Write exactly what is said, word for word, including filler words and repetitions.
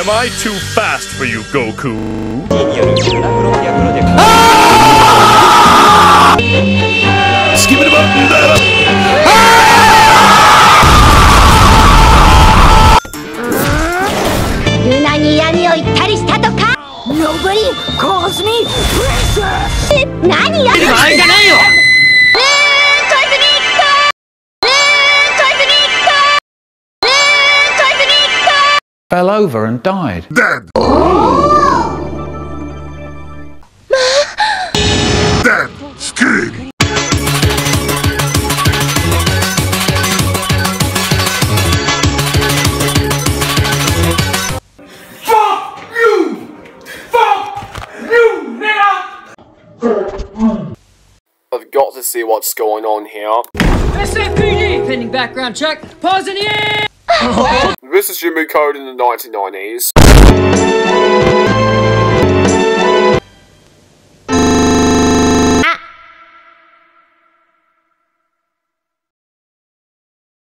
I too fast for you, Goku? Skip it about that. Nobody calls me princess. Nani? Fell over and died. Dead. Dead. Skin. Fuck you! Fuck you, nigga! I've got to see what's going on here. S F P D! Pending background check. Pause in the air! This is Jimmy Code in the nineteen nineties.